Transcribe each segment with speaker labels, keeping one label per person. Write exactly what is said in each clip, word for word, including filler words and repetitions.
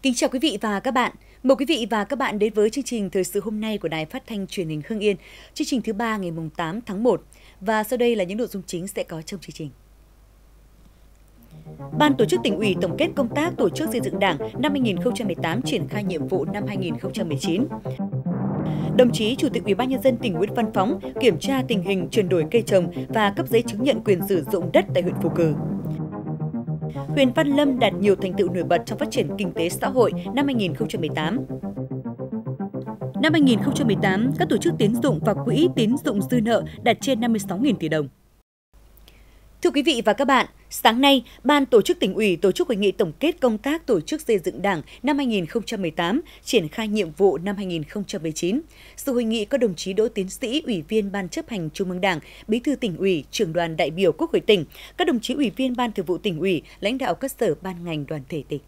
Speaker 1: Kính chào quý vị và các bạn. Mời quý vị và các bạn đến với chương trình Thời sự hôm nay của Đài Phát thanh Truyền hình Hưng Yên, chương trình thứ ba ngày tám tháng một. Và sau đây là những nội dung chính sẽ có trong chương trình. Ban Tổ chức Tỉnh ủy tổng kết công tác tổ chức xây dựng Đảng năm hai nghìn không trăm mười tám, triển khai nhiệm vụ năm hai nghìn không trăm mười chín. Đồng chí Chủ tịch Ủy ban Nhân dân tỉnh Nguyễn Văn Phóng kiểm tra tình hình chuyển đổi cây trồng và cấp giấy chứng nhận quyền sử dụng đất tại huyện Phù Cử. Huyện Văn Lâm đạt nhiều thành tựu nổi bật trong phát triển kinh tế xã hội năm hai nghìn không trăm mười tám. Năm hai nghìn không trăm mười tám, các tổ chức tín dụng và quỹ tín dụng dư nợ đạt trên năm mươi sáu nghìn tỷ đồng. Thưa quý vị và các bạn, sáng nay, Ban Tổ chức Tỉnh ủy tổ chức hội nghị tổng kết công tác tổ chức xây dựng Đảng năm hai nghìn không trăm mười tám, triển khai nhiệm vụ năm hai nghìn không trăm mười chín. Dự hội nghị có đồng chí Đỗ Tiến Sĩ, Ủy viên Ban chấp hành Trung ương Đảng, Bí thư Tỉnh ủy, Trưởng đoàn đại biểu Quốc hội tỉnh, các đồng chí Ủy viên Ban Thường vụ Tỉnh ủy, lãnh đạo các sở ban ngành đoàn thể tỉnh.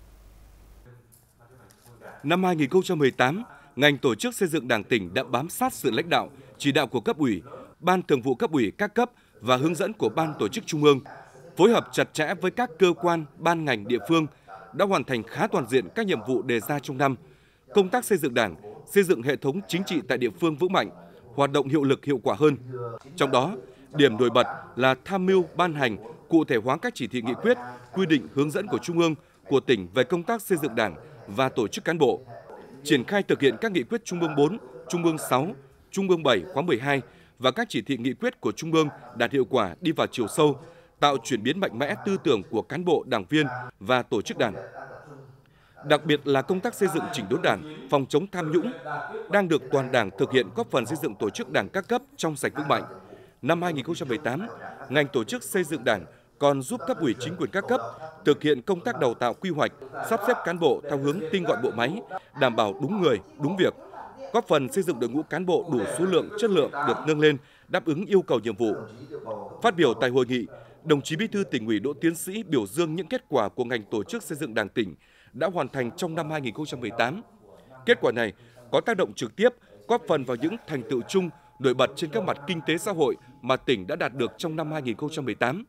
Speaker 2: Năm hai nghìn không trăm mười tám, ngành tổ chức xây dựng Đảng tỉnh đã bám sát sự lãnh đạo, chỉ đạo của cấp ủy, Ban Thường vụ cấp ủy các cấp và hướng dẫn của Ban Tổ chức Trung ương, phối hợp chặt chẽ với các cơ quan, ban ngành địa phương, đã hoàn thành khá toàn diện các nhiệm vụ đề ra trong năm. Công tác xây dựng Đảng, xây dựng hệ thống chính trị tại địa phương vững mạnh, hoạt động hiệu lực hiệu quả hơn. Trong đó, điểm nổi bật là tham mưu ban hành, cụ thể hóa các chỉ thị nghị quyết, quy định hướng dẫn của Trung ương, của tỉnh về công tác xây dựng Đảng và tổ chức cán bộ. Triển khai thực hiện các nghị quyết Trung ương bốn, Trung ương sáu, Trung ương bảy khóa mười hai và các chỉ thị nghị quyết của Trung ương đạt hiệu quả, đi vào chiều sâu, tạo chuyển biến mạnh mẽ tư tưởng của cán bộ, đảng viên và tổ chức Đảng. Đặc biệt là công tác xây dựng chỉnh đốn Đảng, phòng chống tham nhũng đang được toàn Đảng thực hiện, góp phần xây dựng tổ chức Đảng các cấp trong sạch vững mạnh. Năm hai nghìn không trăm mười tám, ngành tổ chức xây dựng Đảng còn giúp cấp ủy chính quyền các cấp thực hiện công tác đào tạo, quy hoạch, sắp xếp cán bộ theo hướng tinh gọn bộ máy, đảm bảo đúng người, đúng việc, góp phần xây dựng đội ngũ cán bộ đủ số lượng, chất lượng được nâng lên, đáp ứng yêu cầu nhiệm vụ. Phát biểu tại hội nghị, đồng chí Bí thư Tỉnh ủy Đỗ Tiến Sĩ biểu dương những kết quả của ngành tổ chức xây dựng Đảng tỉnh đã hoàn thành trong năm hai nghìn không trăm mười tám. Kết quả này có tác động trực tiếp, góp phần vào những thành tựu chung nổi bật trên các mặt kinh tế xã hội mà tỉnh đã đạt được trong năm hai nghìn không trăm mười tám.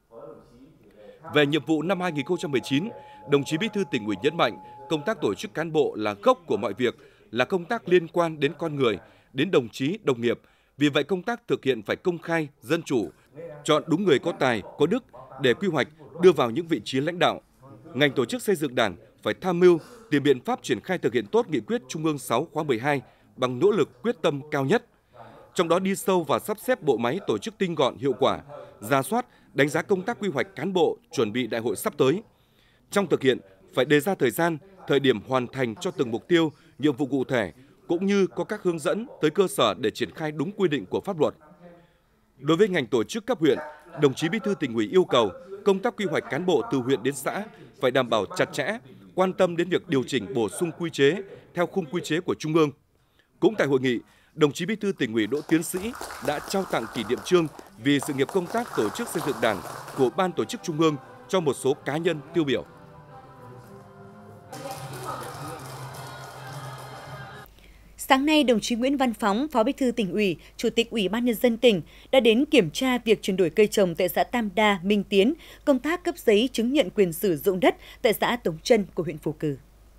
Speaker 2: Về nhiệm vụ năm hai nghìn không trăm mười chín, đồng chí Bí thư Tỉnh ủy nhấn mạnh công tác tổ chức cán bộ là gốc của mọi việc, là công tác liên quan đến con người, đến đồng chí, đồng nghiệp. Vì vậy công tác thực hiện phải công khai, dân chủ, chọn đúng người có tài, có đức để quy hoạch, đưa vào những vị trí lãnh đạo. Ngành tổ chức xây dựng Đảng phải tham mưu, tìm biện pháp triển khai thực hiện tốt nghị quyết Trung ương sáu khóa mười hai bằng nỗ lực quyết tâm cao nhất. Trong đó đi sâu vào sắp xếp bộ máy tổ chức tinh gọn, hiệu quả, rà soát, đánh giá công tác quy hoạch cán bộ, chuẩn bị đại hội sắp tới. Trong thực hiện, phải đề ra thời gian, thời điểm hoàn thành cho từng mục tiêu, nhiệm vụ cụ thể, cũng như có các hướng dẫn tới cơ sở để triển khai đúng quy định của pháp luật. Đối với ngành tổ chức cấp huyện, đồng chí Bí thư Tỉnh ủy yêu cầu công tác quy hoạch cán bộ từ huyện đến xã phải đảm bảo chặt chẽ, quan tâm đến việc điều chỉnh bổ sung quy chế theo khung quy chế của Trung ương. Cũng tại hội nghị, đồng chí Bí thư Tỉnh ủy Đỗ Tiến Sĩ đã trao tặng kỷ niệm chương vì sự nghiệp công tác tổ chức xây dựng Đảng của Ban Tổ chức Trung ương cho một số cá nhân tiêu biểu.
Speaker 1: Sáng nay, đồng chí Nguyễn Văn Phóng, Phó Bí thư Tỉnh ủy, Chủ tịch Ủy ban Nhân dân tỉnh đã đến kiểm tra việc chuyển đổi cây trồng tại xã Tam Đa, Minh Tiến, công tác cấp giấy chứng nhận quyền sử dụng đất tại xã Tống Trân của huyện Phù Cử.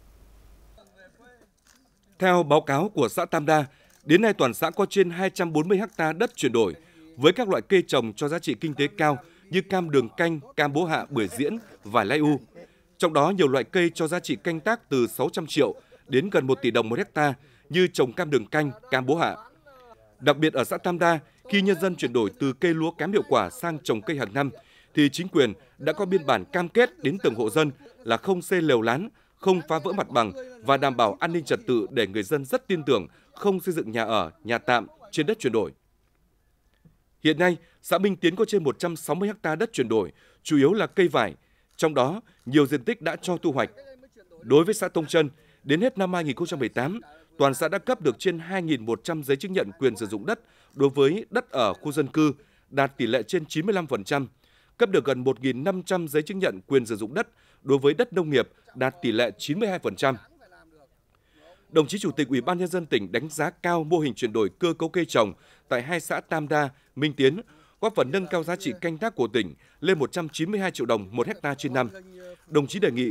Speaker 2: Theo báo cáo của xã Tam Đa, đến nay toàn xã có trên hai trăm bốn mươi ha đất chuyển đổi với các loại cây trồng cho giá trị kinh tế cao như cam đường canh, cam bố hạ, bưởi diễn, vải lai u. Trong đó nhiều loại cây cho giá trị canh tác từ sáu trăm triệu đến gần một tỷ đồng một hecta như trồng cam đường canh, cam bố hạ. Đặc biệt ở xã Tam Đa, khi nhân dân chuyển đổi từ cây lúa kém hiệu quả sang trồng cây hàng năm, thì chính quyền đã có biên bản cam kết đến từng hộ dân là không xây lều lán, không phá vỡ mặt bằng và đảm bảo an ninh trật tự để người dân rất tin tưởng không xây dựng nhà ở, nhà tạm trên đất chuyển đổi. Hiện nay, xã Minh Tiến có trên một trăm sáu mươi ha đất chuyển đổi, chủ yếu là cây vải, trong đó nhiều diện tích đã cho thu hoạch. Đối với xã Tông Trân, đến hết năm hai nghìn không trăm mười tám, toàn xã đã cấp được trên hai nghìn một trăm giấy chứng nhận quyền sử dụng đất đối với đất ở khu dân cư, đạt tỷ lệ trên chín mươi lăm phần trăm, cấp được gần một nghìn năm trăm giấy chứng nhận quyền sử dụng đất đối với đất nông nghiệp, đạt tỷ lệ chín mươi hai phần trăm. Đồng chí Chủ tịch Ủy ban Nhân dân tỉnh đánh giá cao mô hình chuyển đổi cơ cấu cây trồng tại hai xã Tam Đa, Minh Tiến, góp phần nâng cao giá trị canh tác của tỉnh lên một trăm chín mươi hai triệu đồng một hecta trên năm. Đồng chí đề nghị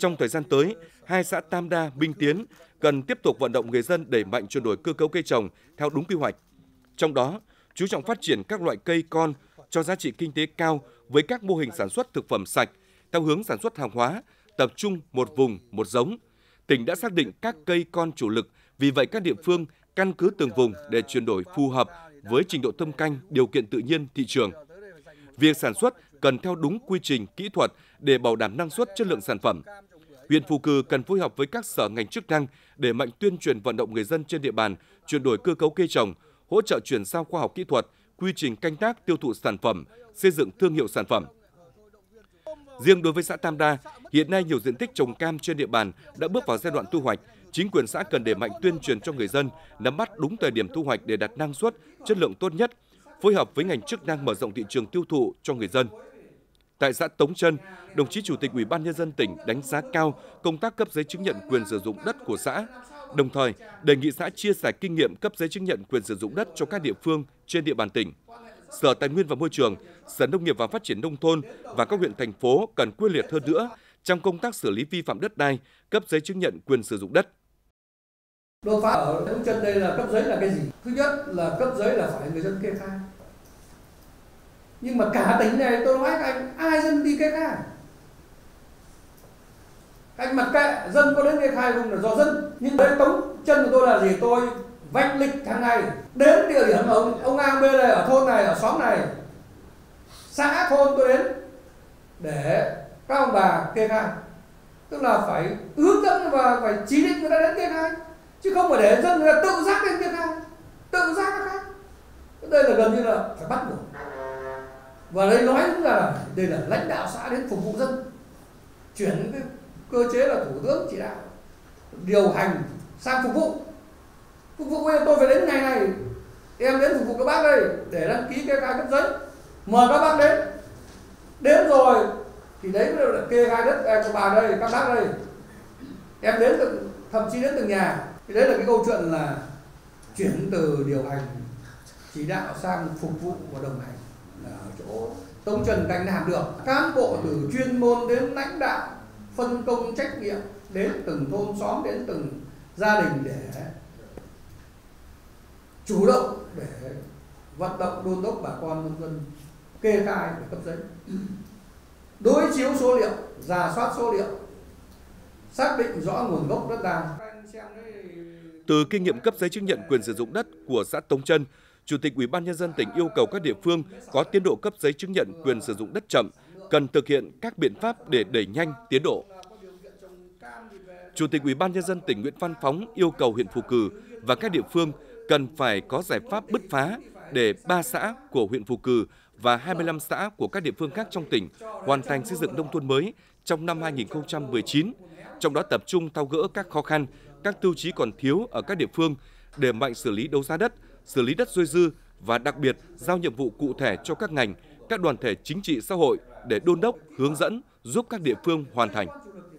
Speaker 2: Trong thời gian tới, hai xã Tam Đa, Minh Tiến cần tiếp tục vận động người dân đẩy mạnh chuyển đổi cơ cấu cây trồng theo đúng quy hoạch. Trong đó, chú trọng phát triển các loại cây con cho giá trị kinh tế cao với các mô hình sản xuất thực phẩm sạch theo hướng sản xuất hàng hóa, tập trung một vùng, một giống. Tỉnh đã xác định các cây con chủ lực, vì vậy các địa phương căn cứ từng vùng để chuyển đổi phù hợp với trình độ thâm canh, điều kiện tự nhiên, thị trường. Việc sản xuất cần theo đúng quy trình, kỹ thuật để bảo đảm năng suất, chất lượng sản phẩm. Huyện Phù Cừ cần phối hợp với các sở ngành chức năng để mạnh tuyên truyền vận động người dân trên địa bàn chuyển đổi cơ cấu cây trồng, hỗ trợ chuyển giao khoa học kỹ thuật, quy trình canh tác, tiêu thụ sản phẩm, xây dựng thương hiệu sản phẩm. Riêng đối với xã Tam Đa, hiện nay nhiều diện tích trồng cam trên địa bàn đã bước vào giai đoạn thu hoạch. Chính quyền xã cần đẩy mạnh tuyên truyền cho người dân nắm bắt đúng thời điểm thu hoạch để đạt năng suất, chất lượng tốt nhất, phối hợp với ngành chức năng mở rộng thị trường tiêu thụ cho người dân. Tại xã Tống Trân, đồng chí Chủ tịch Ủy ban Nhân dân tỉnh đánh giá cao công tác cấp giấy chứng nhận quyền sử dụng đất của xã, đồng thời đề nghị xã chia sẻ kinh nghiệm cấp giấy chứng nhận quyền sử dụng đất cho các địa phương trên địa bàn tỉnh. Sở Tài nguyên và Môi trường, Sở Nông nghiệp và Phát triển Nông thôn và các huyện thành phố cần quyết liệt hơn nữa trong công tác xử lý vi phạm đất đai, cấp giấy chứng nhận quyền sử dụng đất.
Speaker 3: Đột phá ở Tống Trân đây là cấp giấy là cái gì? Thứ nhất là cấp giấy là phải người dân kê khai. Nhưng mà cả tỉnh này tôi nói các anh, ai dân đi kê khai? Các anh mặc kệ, dân có đến kê khai không là do dân. Nhưng đây Tống Trân của tôi là gì? Tôi vạch lịch hàng ngày đến địa điểm ông ông A B này, ở thôn này, ở xóm này, xã thôn tôi đến để các ông bà kê khai. Tức là phải hướng dẫn và phải chỉ định người ta đến kê khai, chứ không phải để dân người ta tự giác đến kê khai, tự giác kê khai. Đây là gần như là phải bắt buộc. Và đây nói cũng là đây là lãnh đạo xã đến phục vụ dân, chuyển cái cơ chế là thủ tướng chỉ đạo điều hành sang phục vụ. Phục vụ bây giờ tôi phải đến ngày này, em đến phục vụ các bác đây để đăng ký kê khai cấp giấy, mời các bác đến. Đến rồi thì đấy là kê khai đất các bà đây, các bác đây, em đến từng, thậm chí đến từng nhà. Thì đấy là cái câu chuyện là chuyển từ điều hành chỉ đạo sang phục vụ và đồng hành. Ở chỗ Tống Trân Canh làm được, cán bộ từ chuyên môn đến lãnh đạo phân công trách nhiệm đến từng thôn xóm, đến từng gia đình để chủ động để vận động đôn đốc bà con nông dân kê khai để cấp giấy, đối chiếu số liệu, rà soát số liệu, xác định rõ nguồn gốc đất đai.
Speaker 2: Từ kinh nghiệm cấp giấy chứng nhận quyền sử dụng đất của xã Tống Trân, Chủ tịch Ủy ban Nhân dân tỉnh yêu cầu các địa phương có tiến độ cấp giấy chứng nhận quyền sử dụng đất chậm cần thực hiện các biện pháp để đẩy nhanh tiến độ. Chủ tịch Ủy ban Nhân dân tỉnh Nguyễn Văn Phóng yêu cầu huyện Phù Cừ và các địa phương cần phải có giải pháp bứt phá để ba xã của huyện Phù Cừ và hai mươi lăm xã của các địa phương khác trong tỉnh hoàn thành xây dựng nông thôn mới trong năm hai nghìn không trăm mười chín, trong đó tập trung tháo gỡ các khó khăn, các tiêu chí còn thiếu ở các địa phương, đẩy mạnh xử lý đấu giá đất, xử lý đất dôi dư và đặc biệt giao nhiệm vụ cụ thể cho các ngành, các đoàn thể chính trị xã hội để đôn đốc, hướng dẫn, giúp các địa phương hoàn thành.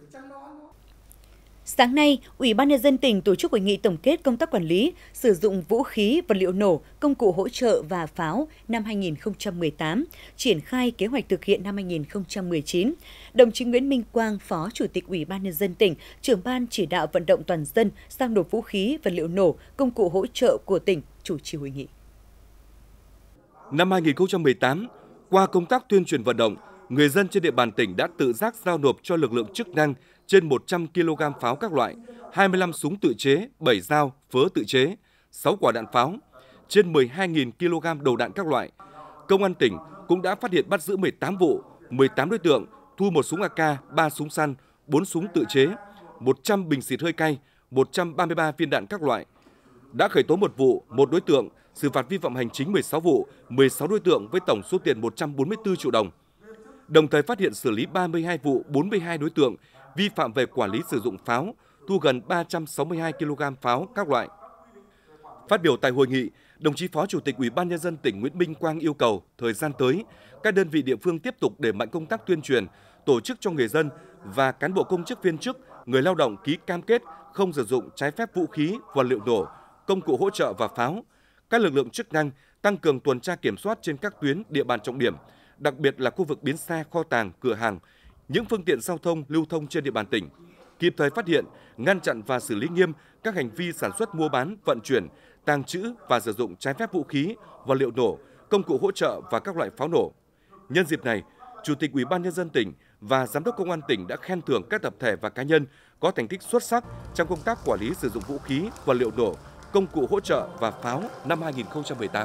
Speaker 1: Sáng nay, Ủy ban Nhân dân tỉnh tổ chức hội nghị tổng kết công tác quản lý, sử dụng vũ khí, vật liệu nổ, công cụ hỗ trợ và pháo năm hai nghìn không trăm mười tám, triển khai kế hoạch thực hiện năm hai nghìn không trăm mười chín. Đồng chí Nguyễn Minh Quang, Phó Chủ tịch Ủy ban Nhân dân tỉnh, trưởng ban chỉ đạo vận động toàn dân giao nộp vũ khí, vật liệu nổ, công cụ hỗ trợ của tỉnh chủ trì hội nghị.
Speaker 2: Năm hai nghìn không trăm mười tám, qua công tác tuyên truyền vận động, người dân trên địa bàn tỉnh đã tự giác giao nộp cho lực lượng chức năng trên một trăm ki lô gam pháo các loại, hai mươi lăm súng tự chế, bảy dao, phớ tự chế, sáu quả đạn pháo, trên mười hai nghìn ki lô gam đầu đạn các loại. Công an tỉnh cũng đã phát hiện bắt giữ mười tám vụ, mười tám đối tượng, thu một súng a ca, ba súng săn, bốn súng tự chế, một trăm bình xịt hơi cay, một trăm ba mươi ba viên đạn các loại. Đã khởi tố một vụ, một đối tượng, xử phạt vi phạm hành chính mười sáu vụ, mười sáu đối tượng với tổng số tiền một trăm bốn mươi tư triệu đồng. Đồng thời phát hiện xử lý ba mươi hai vụ, bốn mươi hai đối tượng vi phạm về quản lý sử dụng pháo, thu gần ba trăm sáu mươi hai ki lô gam pháo các loại. Phát biểu tại hội nghị, đồng chí Phó Chủ tịch Ủy ban Nhân dân tỉnh Nguyễn Minh Quang yêu cầu thời gian tới, các đơn vị địa phương tiếp tục đẩy mạnh công tác tuyên truyền, tổ chức cho người dân và cán bộ công chức viên chức, người lao động ký cam kết không sử dụng trái phép vũ khí, vật liệu nổ, công cụ hỗ trợ và pháo. Các lực lượng chức năng tăng cường tuần tra kiểm soát trên các tuyến địa bàn trọng điểm, đặc biệt là khu vực bến xe, kho tàng, cửa hàng, những phương tiện giao thông lưu thông trên địa bàn tỉnh, kịp thời phát hiện, ngăn chặn và xử lý nghiêm các hành vi sản xuất, mua bán, vận chuyển, tàng trữ và sử dụng trái phép vũ khí, vật liệu nổ, công cụ hỗ trợ và các loại pháo nổ. Nhân dịp này, Chủ tịch Ủy ban Nhân dân tỉnh và Giám đốc Công an tỉnh đã khen thưởng các tập thể và cá nhân có thành tích xuất sắc trong công tác quản lý sử dụng vũ khí, vật liệu nổ, công cụ hỗ trợ và pháo năm hai nghìn không trăm mười tám.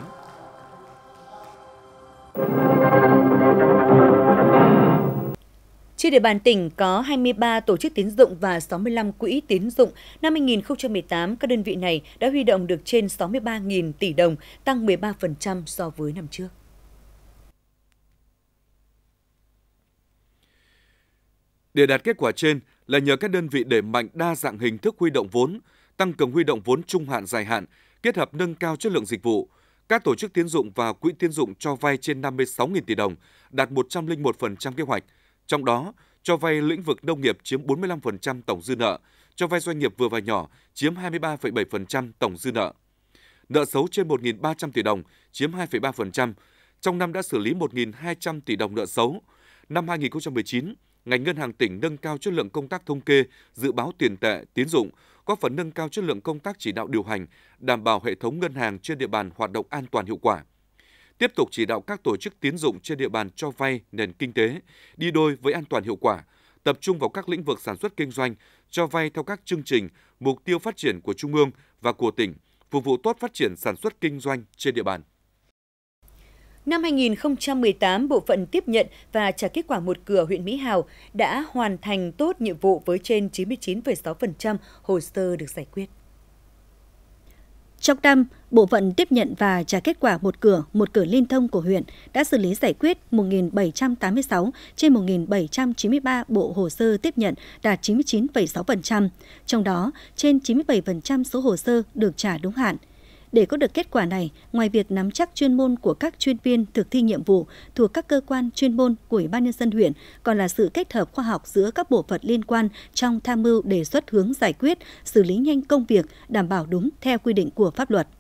Speaker 1: Trên địa bàn tỉnh có hai mươi ba tổ chức tín dụng và sáu mươi lăm quỹ tín dụng. Năm hai nghìn không trăm mười tám, các đơn vị này đã huy động được trên sáu mươi ba nghìn tỷ đồng, tăng mười ba phần trăm so với năm trước.
Speaker 2: Để đạt kết quả trên là nhờ các đơn vị đẩy mạnh đa dạng hình thức huy động vốn, tăng cường huy động vốn trung hạn dài hạn, kết hợp nâng cao chất lượng dịch vụ. Các tổ chức tín dụng và quỹ tín dụng cho vay trên năm mươi sáu nghìn tỷ đồng, đạt một trăm lẻ một phần trăm kế hoạch. Trong đó, cho vay lĩnh vực nông nghiệp chiếm bốn mươi lăm phần trăm tổng dư nợ, cho vay doanh nghiệp vừa và nhỏ chiếm hai mươi ba phẩy bảy phần trăm tổng dư nợ. Nợ xấu trên một nghìn ba trăm tỷ đồng chiếm hai phẩy ba phần trăm. Trong năm đã xử lý một nghìn hai trăm tỷ đồng nợ xấu. Năm hai nghìn không trăm mười chín, ngành ngân hàng tỉnh nâng cao chất lượng công tác thống kê, dự báo tiền tệ, tín dụng, góp phần nâng cao chất lượng công tác chỉ đạo điều hành, đảm bảo hệ thống ngân hàng trên địa bàn hoạt động an toàn hiệu quả. Tiếp tục chỉ đạo các tổ chức tín dụng trên địa bàn cho vay nền kinh tế, đi đôi với an toàn hiệu quả, tập trung vào các lĩnh vực sản xuất kinh doanh, cho vay theo các chương trình, mục tiêu phát triển của Trung ương và của tỉnh, phục vụ tốt phát triển sản xuất kinh doanh trên địa bàn.
Speaker 1: Năm hai nghìn không trăm mười tám, Bộ phận tiếp nhận và trả kết quả một cửa huyện Mỹ Hào đã hoàn thành tốt nhiệm vụ với trên chín mươi chín phẩy sáu phần trăm hồ sơ được giải quyết.
Speaker 4: Trong năm, Bộ phận tiếp nhận và trả kết quả một cửa, một cửa liên thông của huyện đã xử lý giải quyết một nghìn bảy trăm tám mươi sáu trên một nghìn bảy trăm chín mươi ba bộ hồ sơ tiếp nhận, đạt chín mươi chín phẩy sáu phần trăm. Trong đó, trên chín mươi bảy phần trăm số hồ sơ được trả đúng hạn. Để có được kết quả này, ngoài việc nắm chắc chuyên môn của các chuyên viên thực thi nhiệm vụ thuộc các cơ quan chuyên môn của Ủy ban Nhân dân huyện, còn là sự kết hợp khoa học giữa các bộ phận liên quan trong tham mưu đề xuất hướng giải quyết, xử lý nhanh công việc, đảm bảo đúng theo quy định của pháp luật.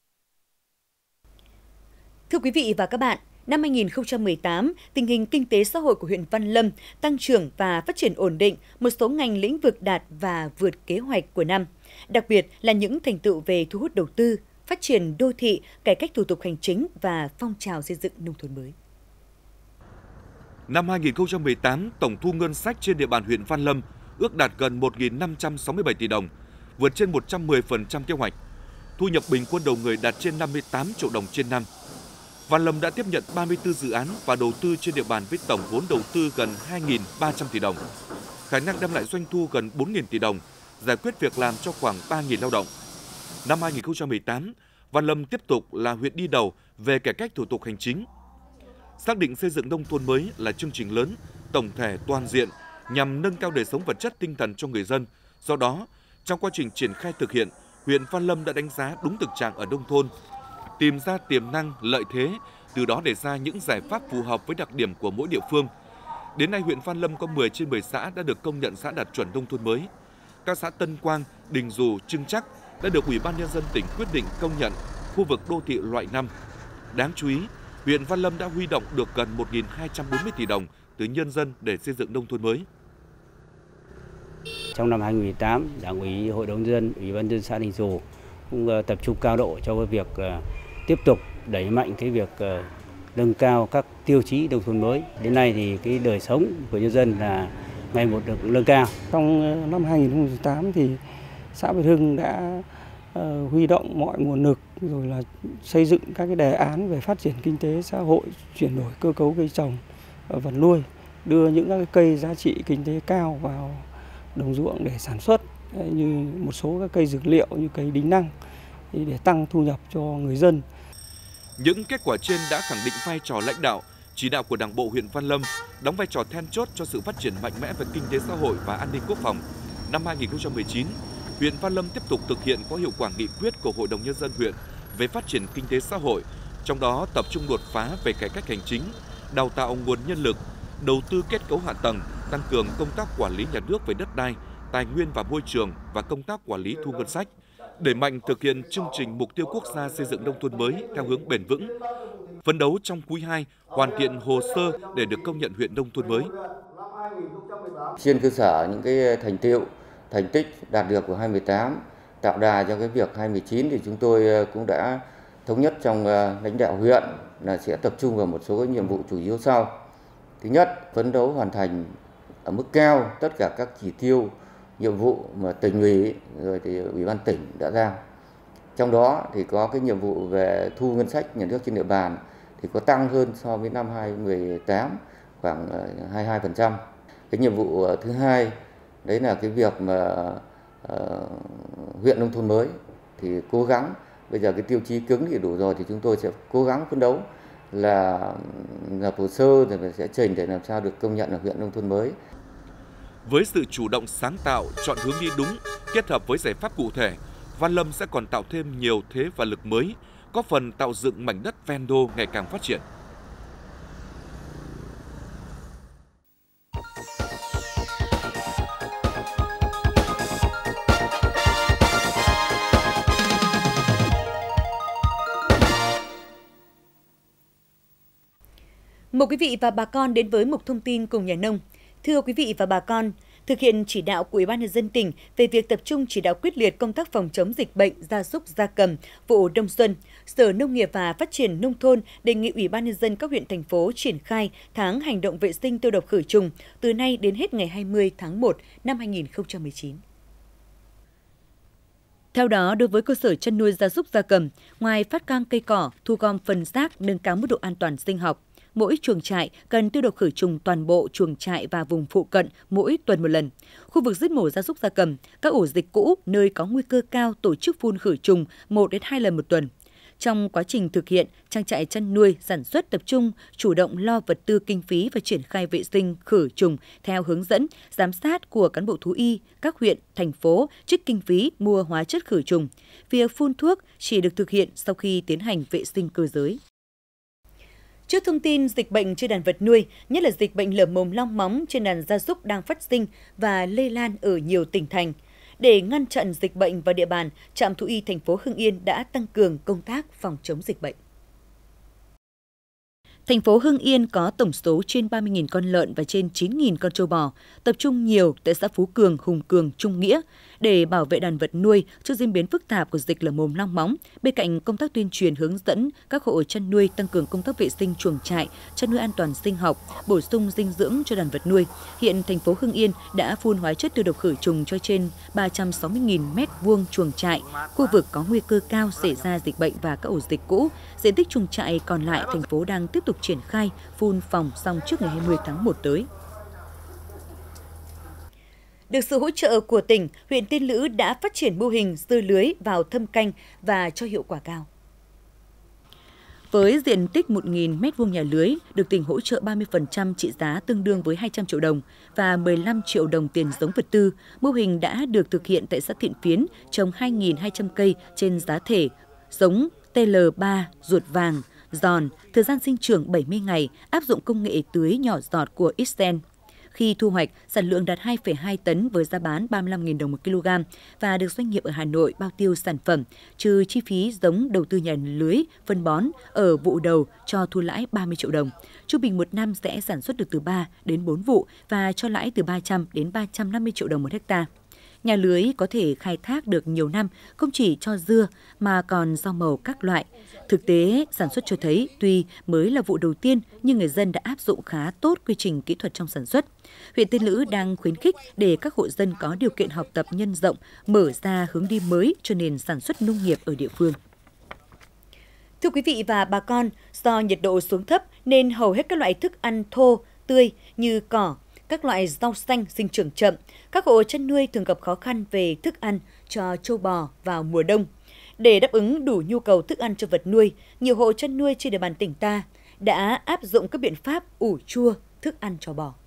Speaker 1: Thưa quý vị và các bạn, năm hai nghìn không trăm mười tám, tình hình kinh tế xã hội của huyện Văn Lâm tăng trưởng và phát triển ổn định, một số ngành lĩnh vực đạt và vượt kế hoạch của năm. Đặc biệt là những thành tựu về thu hút đầu tư, phát triển đô thị, cải cách thủ tục hành chính và phong trào xây dựng nông thôn mới.
Speaker 2: Năm hai nghìn không trăm mười tám, tổng thu ngân sách trên địa bàn huyện Văn Lâm ước đạt gần một nghìn năm trăm sáu mươi bảy tỷ đồng, vượt trên một trăm mười phần trăm kế hoạch. Thu nhập bình quân đầu người đạt trên năm mươi tám triệu đồng trên năm. Văn Lâm đã tiếp nhận ba mươi tư dự án và đầu tư trên địa bàn với tổng vốn đầu tư gần hai nghìn ba trăm tỷ đồng. Khả năng đem lại doanh thu gần bốn nghìn tỷ đồng, giải quyết việc làm cho khoảng ba nghìn lao động. Năm hai nghìn không trăm mười tám, Văn Lâm tiếp tục là huyện đi đầu về cải cách thủ tục hành chính. Xác định xây dựng nông thôn mới là chương trình lớn, tổng thể toàn diện nhằm nâng cao đời sống vật chất tinh thần cho người dân. Do đó, trong quá trình triển khai thực hiện, huyện Văn Lâm đã đánh giá đúng thực trạng ở nông thôn, tìm ra tiềm năng, lợi thế, từ đó đề ra những giải pháp phù hợp với đặc điểm của mỗi địa phương. Đến nay, huyện Văn Lâm có mười trên mười xã đã được công nhận xã đạt chuẩn nông thôn mới. Các xã Tân Quang, Đình Dù, Trưng Trắc đã được Ủy ban Nhân dân tỉnh quyết định công nhận khu vực đô thị loại năm. Đáng chú ý, huyện Văn Lâm đã huy động được gần một nghìn hai trăm bốn mươi tỷ đồng từ nhân dân để xây dựng nông thôn mới.
Speaker 5: Trong năm hai nghìn không trăm mười tám, Đảng ủy, Hội đồng nhân dân, Ủy ban nhân dân xã Đình Dù cũng tập trung cao độ cho cái việc tiếp tục đẩy mạnh cái việc nâng cao các tiêu chí nông thôn mới. Đến nay thì cái đời sống của nhân dân là ngày một được nâng cao.
Speaker 6: Trong năm hai nghìn không trăm mười tám thì xã Việt Hưng đã uh, huy động mọi nguồn lực rồi là xây dựng các cái đề án về phát triển kinh tế xã hội, chuyển đổi cơ cấu cây trồng, vật nuôi, đưa những các cái cây giá trị kinh tế cao vào đồng ruộng để sản xuất, như một số các cây dược liệu như cây đinh năng để tăng thu nhập cho người dân.
Speaker 2: Những kết quả trên đã khẳng định vai trò lãnh đạo, chỉ đạo của Đảng bộ huyện Văn Lâm đóng vai trò then chốt cho sự phát triển mạnh mẽ về kinh tế xã hội và an ninh quốc phòng. Năm hai nghìn không trăm mười chín, huyện Văn Lâm tiếp tục thực hiện có hiệu quả nghị quyết của Hội đồng Nhân dân huyện về phát triển kinh tế xã hội, trong đó tập trung đột phá về cải cách hành chính, đào tạo nguồn nhân lực, đầu tư kết cấu hạ tầng, tăng cường công tác quản lý nhà nước về đất đai, tài nguyên và môi trường và công tác quản lý thu ngân sách, đẩy mạnh thực hiện chương trình mục tiêu quốc gia xây dựng nông thôn mới theo hướng bền vững, phấn đấu trong quý hai hoàn thiện hồ sơ để được công nhận huyện nông thôn mới.
Speaker 7: Trên cơ sở những cái thành tựu, thành tích đạt được của hai không một tám tạo đà cho cái việc hai không một chín thì chúng tôi cũng đã thống nhất trong lãnh đạo huyện là sẽ tập trung vào một số cái nhiệm vụ chủ yếu sau. Thứ nhất, phấn đấu hoàn thành ở mức cao tất cả các chỉ tiêu, nhiệm vụ mà tỉnh ủy rồi thì ủy ban tỉnh đã giao. Trong đó thì có cái nhiệm vụ về thu ngân sách nhà nước trên địa bàn thì có tăng hơn so với năm hai không một tám khoảng hai mươi hai phần trăm. Cái nhiệm vụ thứ hai đấy là cái việc mà uh, huyện nông thôn mới thì cố gắng, bây giờ cái tiêu chí cứng thì đủ rồi thì chúng tôi sẽ cố gắng phấn đấu là lập hồ sơ rồi sẽ trình để làm sao được công nhận là huyện nông thôn mới.
Speaker 2: Với sự chủ động sáng tạo, chọn hướng đi đúng, kết hợp với giải pháp cụ thể, Văn Lâm sẽ còn tạo thêm nhiều thế và lực mới, góp phần tạo dựng mảnh đất ven đô ngày càng phát triển.
Speaker 1: Mời quý vị và bà con đến với mục thông tin cùng nhà nông. Thưa quý vị và bà con, thực hiện chỉ đạo của Ủy ban nhân dân tỉnh về việc tập trung chỉ đạo quyết liệt công tác phòng chống dịch bệnh gia súc gia cầm vụ đông xuân, Sở Nông nghiệp và Phát triển nông thôn đề nghị Ủy ban nhân dân các huyện thành phố triển khai tháng hành động vệ sinh tiêu độc khử trùng từ nay đến hết ngày hai mươi tháng một năm hai nghìn không trăm mười chín. Theo đó, đối với cơ sở chăn nuôi gia súc gia cầm, ngoài phát cang cây cỏ, thu gom phần rác, nâng cao mức độ an toàn sinh học, mỗi chuồng trại cần tiêu độc khử trùng toàn bộ chuồng trại và vùng phụ cận mỗi tuần một lần. Khu vực giết mổ gia súc gia cầm, các ổ dịch cũ nơi có nguy cơ cao tổ chức phun khử trùng một đến hai lần một tuần. Trong quá trình thực hiện, trang trại chăn nuôi sản xuất tập trung chủ động lo vật tư kinh phí và triển khai vệ sinh khử trùng theo hướng dẫn, giám sát của cán bộ thú y, các huyện, thành phố trích kinh phí mua hóa chất khử trùng. Việc phun thuốc chỉ được thực hiện sau khi tiến hành vệ sinh cơ giới. Trước thông tin dịch bệnh trên đàn vật nuôi, nhất là dịch bệnh lở mồm long móng trên đàn gia súc đang phát sinh và lây lan ở nhiều tỉnh thành, để ngăn chặn dịch bệnh vào địa bàn, trạm thú y thành phố Hưng Yên đã tăng cường công tác phòng chống dịch bệnh. Thành phố Hưng Yên có tổng số trên ba mươi nghìn con lợn và trên chín nghìn con trâu bò, tập trung nhiều tại xã Phú Cường, Hùng Cường, Trung Nghĩa để bảo vệ đàn vật nuôi trước diễn biến phức tạp của dịch lở mồm long móng. Bên cạnh công tác tuyên truyền hướng dẫn các hộ chăn nuôi tăng cường công tác vệ sinh chuồng trại, chăn nuôi an toàn sinh học, bổ sung dinh dưỡng cho đàn vật nuôi, hiện thành phố Hưng Yên đã phun hóa chất tiêu độc khử trùng cho trên ba trăm sáu mươi nghìn mét vuông chuồng trại, khu vực có nguy cơ cao xảy ra dịch bệnh và các ổ dịch cũ. Diện tích chuồng trại còn lại thành phố đang tiếp tục triển khai phun phòng xong trước ngày hai mươi tháng một tới. Được sự hỗ trợ của tỉnh, huyện Tiên Lữ đã phát triển mô hình dưa lưới vào thâm canh và cho hiệu quả cao. Với diện tích một nghìn mét vuông nhà lưới, được tỉnh hỗ trợ ba mươi phần trăm trị giá tương đương với hai trăm triệu đồng và mười lăm triệu đồng tiền giống vật tư. Mô hình đã được thực hiện tại xã Thiện Phiến, trồng hai nghìn hai trăm cây trên giá thể giống T L ba, ruột vàng, giòn, thời gian sinh trưởng bảy mươi ngày, áp dụng công nghệ tưới nhỏ giọt của Ixten. Khi thu hoạch, sản lượng đạt hai phẩy hai tấn với giá bán ba mươi lăm nghìn đồng một kg và được doanh nghiệp ở Hà Nội bao tiêu sản phẩm, trừ chi phí giống đầu tư nhà lưới, phân bón ở vụ đầu cho thu lãi ba mươi triệu đồng. Trung bình một năm sẽ sản xuất được từ ba đến bốn vụ và cho lãi từ ba trăm đến ba trăm năm mươi triệu đồng một hectare. Nhà lưới có thể khai thác được nhiều năm, không chỉ cho dưa mà còn rau màu các loại. Thực tế, sản xuất cho thấy tuy mới là vụ đầu tiên nhưng người dân đã áp dụng khá tốt quy trình kỹ thuật trong sản xuất. Huyện Tiên Lữ đang khuyến khích để các hộ dân có điều kiện học tập nhân rộng, mở ra hướng đi mới cho nền sản xuất nông nghiệp ở địa phương. Thưa quý vị và bà con, do nhiệt độ xuống thấp nên hầu hết các loại thức ăn thô, tươi như cỏ, các loại rau xanh sinh trưởng chậm, các hộ chăn nuôi thường gặp khó khăn về thức ăn cho trâu bò vào mùa đông. Để đáp ứng đủ nhu cầu thức ăn cho vật nuôi, nhiều hộ chăn nuôi trên địa bàn tỉnh ta đã áp dụng các biện pháp ủ chua thức ăn cho bò.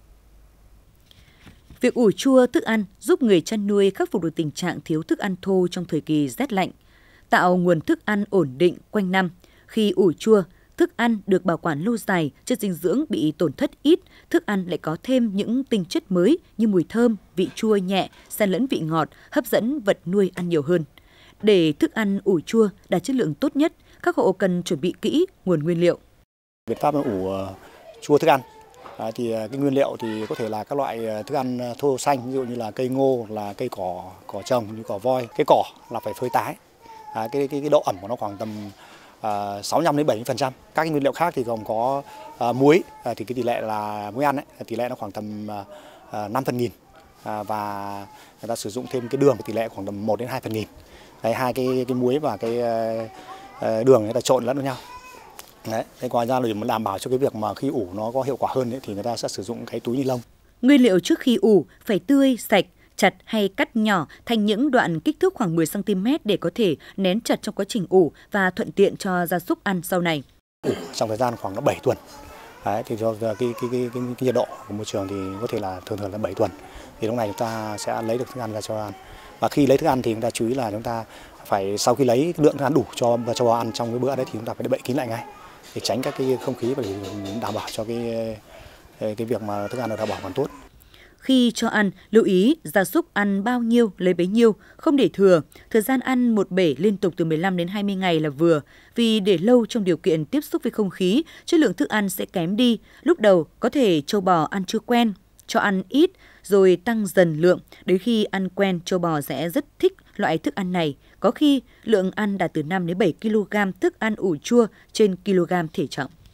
Speaker 1: Việc ủ chua thức ăn giúp người chăn nuôi khắc phục được tình trạng thiếu thức ăn thô trong thời kỳ rét lạnh, tạo nguồn thức ăn ổn định quanh năm. Khi ủ chua, thức ăn được bảo quản lâu dài, chất dinh dưỡng bị tổn thất ít, thức ăn lại có thêm những tinh chất mới như mùi thơm, vị chua nhẹ, xen lẫn vị ngọt, hấp dẫn vật nuôi ăn nhiều hơn. Để thức ăn ủ chua đạt chất lượng tốt nhất, các hộ cần chuẩn bị kỹ nguồn nguyên liệu.
Speaker 8: Biện pháp ủ chua thức ăn À, thì cái nguyên liệu thì có thể là các loại thức ăn thô xanh, ví dụ như là cây ngô, là cây cỏ cỏ trồng như cỏ voi. Cái cỏ là phải phơi tái. À, cái, cái cái độ ẩm của nó khoảng tầm à, sáu mươi lăm đến bảy mươi phần trăm. Các cái nguyên liệu khác thì gồm có à, muối, à, thì cái tỷ lệ là muối ăn ấy, tỷ lệ nó khoảng tầm à, năm phần nghìn, à, và người ta sử dụng thêm cái đường tỷ lệ khoảng tầm một đến hai phần nghìn. Đấy, hai cái cái muối và cái uh, đường người ta trộn lẫn với nhau. Đấy, thế ngoài ra để mà đảm bảo cho cái việc mà khi ủ nó có hiệu quả hơn ấy, thì người ta sẽ sử dụng cái túi ni lông.
Speaker 1: Nguyên liệu trước khi ủ phải tươi, sạch, chặt hay cắt nhỏ thành những đoạn kích thước khoảng mười xăng ti mét để có thể nén chặt trong quá trình ủ và thuận tiện cho gia súc ăn sau này.
Speaker 8: Ủ trong thời gian khoảng là bảy tuần. Đấy, thì do cái cái, cái, cái, cái nhiệt độ của môi trường thì có thể là thường thường là bảy tuần. Thì lúc này chúng ta sẽ lấy được thức ăn ra cho ăn. Và khi lấy thức ăn thì chúng ta chú ý là chúng ta phải sau khi lấy lượng thức ăn đủ cho cho bò ăn trong cái bữa đấy thì chúng ta phải đậy kín lại ngay để tránh các cái không khí và để đảm bảo cho cái cái việc mà thức ăn được bảo quản tốt.
Speaker 1: Khi cho ăn, lưu ý gia súc ăn bao nhiêu lấy bấy nhiêu, không để thừa. Thời gian ăn một bể liên tục từ mười lăm đến hai mươi ngày là vừa. Vì để lâu trong điều kiện tiếp xúc với không khí, chất lượng thức ăn sẽ kém đi. Lúc đầu có thể trâu bò ăn chưa quen, cho ăn ít rồi tăng dần lượng. Đến khi ăn quen, trâu bò sẽ rất thích loại thức ăn này. Có khi lượng ăn đạt từ năm đến bảy ki lô gam thức ăn ủ chua trên kg thể trọng.